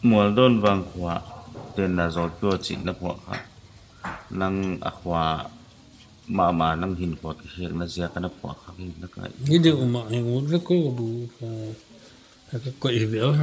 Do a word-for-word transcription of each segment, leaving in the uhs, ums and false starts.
Mualdawn Vangkhua tên là giọt chua chỉ nắp hoa năng aqua mà mà năng hình quạt hiện là gì cái nắp hoa khác hình nó cái cái điều mà hình muốn rất có bù cái quậy biểu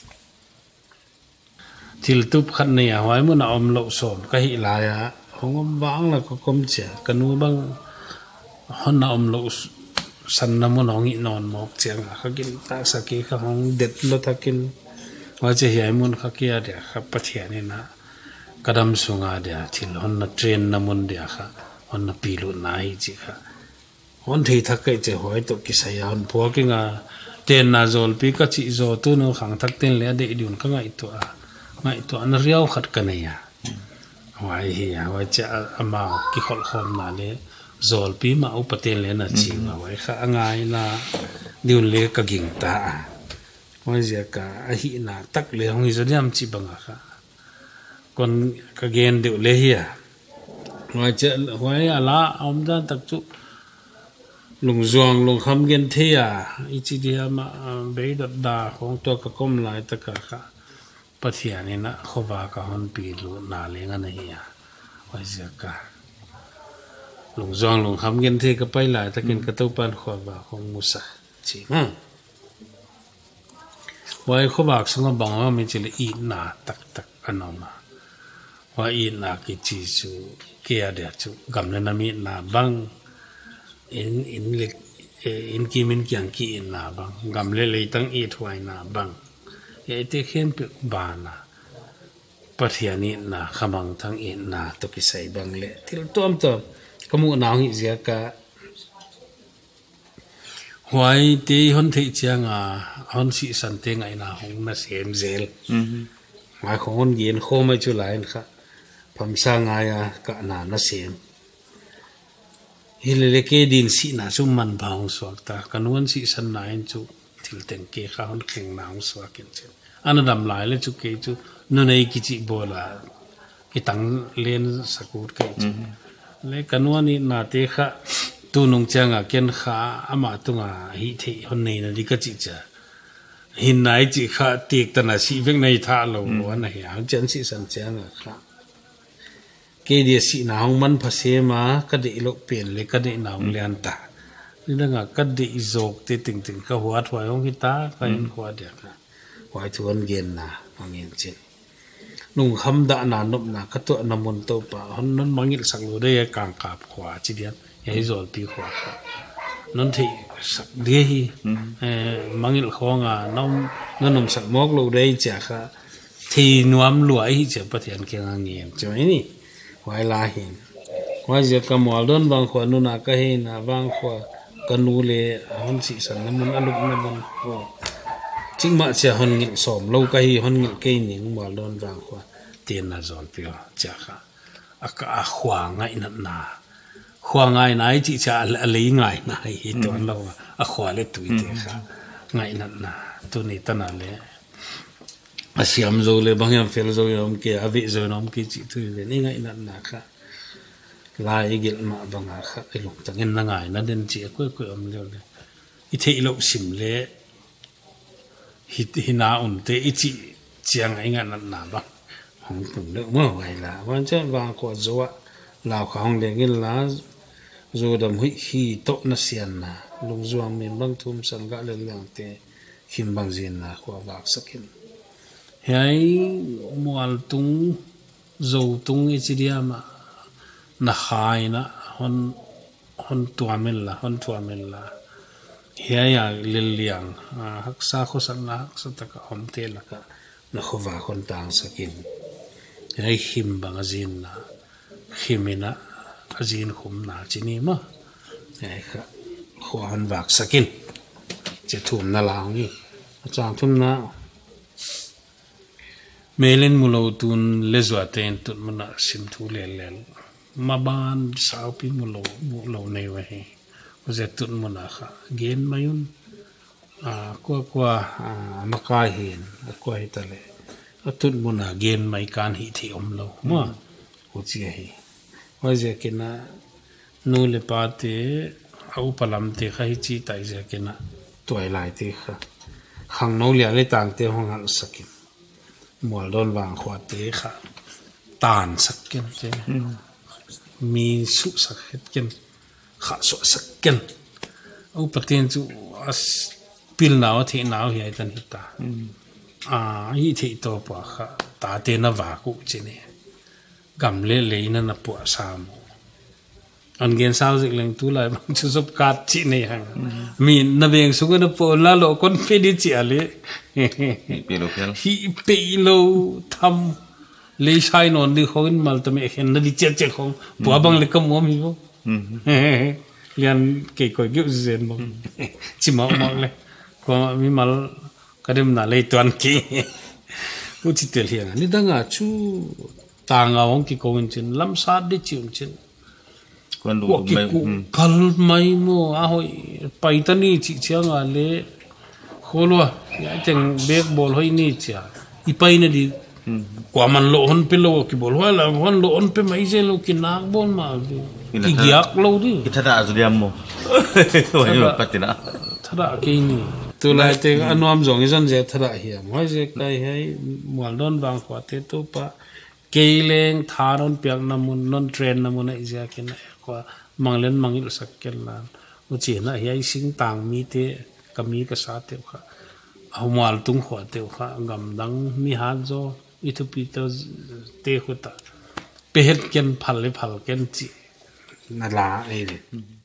thì là tụp khăn này à hoài muốn nào om lậu sồn cái hiện lại à không có vắng là có công trẻ cần nuôi băng hơn nào om lậu sân nằm muốn nghĩ non mọc chẳng à khác cái ta sẽ cái khác không đẹp lo ta cáiว่าจะเห็นมันข้ากี้เดียครับประเทศนี้นะกระดมสุงาเดียที่หอนนัดเทรนน้ำมันเดียค่ะหอนนับปีลุนายจีค่ะหอนที่ทักเกจจะหอยตกกิสยานพวกงาเทรนนาโจลปีก็จีโจตัวนู้ขังทักเต้นเลยเด็กดิวนก็ไงตัวไงตัวอันเรียวขัดกันเนี่ยว่าเฮียว่าจะอามากิขอลคอมนาเลยโจลปีมาอุปเทนเลยนะจีว่าไว้ค่ะไงนะดิวนเลยก็กิ่งตาว่าจะกะอาหินาตักเลยของอิสราเอลจีบังอะค่ะคนก็เกณฑ์เดียวเลยเฮียว่าจะว่าอะไรอมด้านตักจุลงจวงลงคำเกณฑ์เทียอีจีเดียมาเบียดดาของตัวกกลมลายตะกะค่ะปะเทียนี่นะเขาว่ากับคนปีลุนาเลงันเฮียว่าจะกะลงจวงลงคำเกณฑ์เทียก็ไปหลายตะเกณฑ์กระตุ้ปันขวบของมุสาจีมั้งว่าเขาบอกสังกังว่ามันจะเลยอีน่าตักตักอันนั้นมาว่าอีน่ากิจิจูเกียเดียจูกำเนิดน้ำอีน่าบังอินอินเล็กอินกิมินยังกีอิน่าบังกำเนิดเลยตั้งอีถวายน่าบังไอ้ที่เข้มเปบานะปัทยานิน่าขมังทั้งอีน่าตกิใส่บังเละที่ตัวมตัวขมูนาวหิเสียกะหวยที่คนที่เชียงอ่ะคนสิสันเตงไงนะหงน่ะเสียมเซลหมายของคนเย็นโคไม่จุไหลนะครับผมสร้างไงอ่ะก็น่าน่ะเสียมฮิเลเลเกดินสิน่ะจุมันบางสวกตากันวันสิสันนายจุทิลเตงเกข้าคนแข่งน้ำสวกินเช่นอันนั้นดำลายเลยจุเกจุนู่นไอ้กิจิโบลากิตังเลียนสกุลเกจุเลยกันวันนี้นาเตค่ะตัวนุ่งจังอ่ะเกินขาอามาตุงอ่ะฮิตคนนี้นะดิกจิจ้ะหินไหนจิขาตีกตนาสีเวกในท่าเราวันไหนอ่ะจันสิสันจังอ่ะครับเกดีสินาของมันภาษามาก็ได้โลกเปลี่ยนเลยก็ได้นาของเลียนตานี่นั่งอ่ะก็ได้อิโจกติดติงติงก็หัวถวายของกิตาก็เห็นหัวเดียกนะหัวทวนเย็นนะบางอย่างเช่นนุ่งคำด่านานบนะก็ตัวน้ำมันตัวป่าคนนั้นบางอย่างสักลูได้กางกาบขวาจีเดียนยังโจลปีขวานั่นที่สักเดียฮีบางอย่างของอ่ะน้องนั่นนมสักมอกลูได้จ้ะค่ะที่นวมรวยจะประเทศเกียงเงียบใช่ไหมนี่ไว้ลาหินว่าจะกำมัวล้นบางคนนู่นน่ะก็เห็นนะบางคนก็นูเลยคนสิสันน้ำมันอารมณ์น้ำมันโอ้จริงมาเสียคนเงินสมเราก็เห็นคนเงินเก่งหนิงมัวล้นบางคนเตียนน่ะจอนเปียวจ้ะค่ะอากาศขวางไงนั่นน่ะขวางไงไหนจิจะอะไรไงไหนตัวเราอ่ะขวาเล็ดตุยเถอะค่ะไงนั่นน่ะตัวนี้ตั้งนานเลยอาเซียมโจเลยบางอย่างเฟลโจยอมเกี่ยอวิโจน้อมกี่จิตุยเลยนี่ไงนั่นน่ะค่ะลายกิลมาบางอ่ะค่ะไอ้ลูกตั้งเงินนั่งไงนั่นเดินจีก็ก็อมเลยอีเทอีลูกสิมเล่ฮิตฮินาอุ่นเตอีจิเจียงไงงั้นนั่นน่ะบ้างของผมเลือกเมื่อไหร่ละวันเช้าบางกว่าจัวลาวของเด็กกินละจัวดำหิฮีโตนัสเซียนนะลุงจัวมีบางทุ่มสังกัดเรื่องเตหิมบางเจียนนะขวาวักสักินเฮ้ยมัวตุงจัวตุงอิจิเดียมานักหายนะฮอนฮอนตัวมิลละฮอนตัวมิลละเฮียอยากเลี้ยงฮักษาคนสันนะฮักษาตะกะอมเตละกะนักขวาคนต่างสกินเฮ้ยหิมบางจีนนะหิมินะจีนขุมนาจีนี่มั้งเฮ้ยค่ะขวานวักสกินจะทุ่มนาลาวนี่อาจารย์ทุ่มนาเมลินมุลตุนเลสวาเตนตุนมุนาสิมทุเลเลลมาบานสาวปีมุลมุลในวันนี้ก็จะตุนมุนาค่ะเกณฑ์มายุนอ่ากว่ากว่าอ่ามากาเห็นกว่าเหตุเลยตุนมุนาเกณฑ์ไม่การหิที่อมเรามั้งหัวใจว่าจะกินนะนูเลปาเตเอาพลัมเตะให้จีตายจะกินนะตัวไหลเตะค่ะขังนูเลียเลยต่างเตะห้องหันสกิน Mualdawn Vangkhua te kha tan sak ken che mi su sak het ken kha so sak ken au patin chu as pil naw the naw hi tan hita a hi the to pa kha ta te na wa ku che ne gam le le na na pu sam an gen sao zik leng tu lai bang chu sop kat chi ne hang mi na beng su na po la lo kon pe di chi ale pe lo khel hi pe lo tham le sai non di khon mal ta me khen na di che che khong po bang le kam mo mi bo lian ke ko gyu zen bo chi ma ma le ko mi mal kadem na le tuan ki u chi tel hiang ni danga chu ta nga ong ki ko chin lam sa di chi chin quan đủ mấy kal mai mo a hoi paitani chi chiang a le kholo ya chang bek bol hoi ni cha i pai na di kwa man lo hon pe lo ki bol wala hon lo on pe mai je lo ki nak bon ma ki giak lo di kita dah sudah mo hoi yo patina thada ke ni tu lai te anom jong izan je thada hiam hoi je kai hai Mualdawn Vangkhua te to pa keileng tharon piak namun non train namun ai ja ken kwa manglen mangil sakkel lan uchi na hi sing tang mi te kami ka sa te kha awal tung khwa te kha gam dang mi ha jo ithupi to te khuta pehet ken phal le phal ken chi na la ai